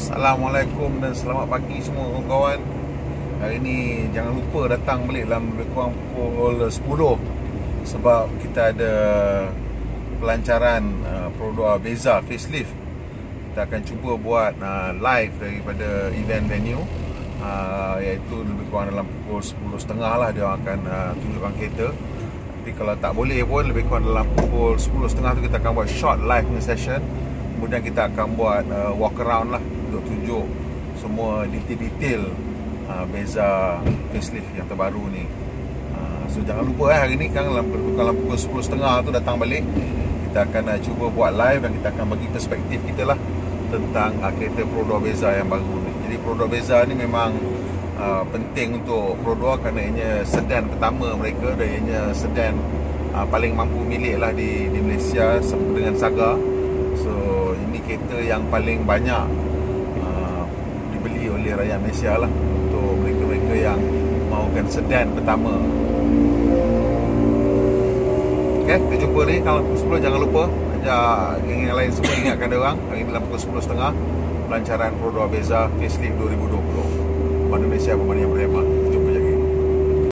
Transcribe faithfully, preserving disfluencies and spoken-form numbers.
Assalamualaikum dan selamat pagi semua kawan-kawan. Hari ni jangan lupa datang balik dalam lebih kurang pukul sepuluh, sebab kita ada pelancaran uh, Pro dua Beza facelift. Kita akan cuba buat uh, live daripada event venue, uh, iaitu lebih kurang dalam pukul sepuluh tiga puluh lah dia akan uh, tunjukkan kereta. Tapi kalau tak boleh pun lebih kurang dalam pukul sepuluh tiga puluh tu kita akan buat short live session. Kemudian kita akan buat uh, walk around lah untuk tunjuk semua detail-detail uh, Beza facelift yang terbaru ni. uh, So jangan lupa eh, hari ni kan dalam, dalam pukul sepuluh tiga puluh tu datang balik. Kita akan uh, cuba buat live dan kita akan bagi perspektif kita lah tentang uh, kereta Pro dua Beza yang baru ni. Jadi Pro dua Beza ni memang uh, penting untuk Pro dua kerana ianya sedan pertama mereka dan ianya sedan uh, paling mampu milik lah di, di Malaysia sama dengan Saga. So ini kereta yang paling banyak uh, dibeli oleh rakyat Malaysia lah, untuk mereka-mereka yang mahukan sedan pertama. Okay, kita jumpa ni kalau pukul sepuluh. Jangan lupa ajak geng yang lain semua, ingatkan dia orang hari ni dalam pukul sepuluh tiga puluh pelancaran Pro dua Beza facelift dua ribu dua puluh. Pembantu Malaysia, pembantu yang berhemat.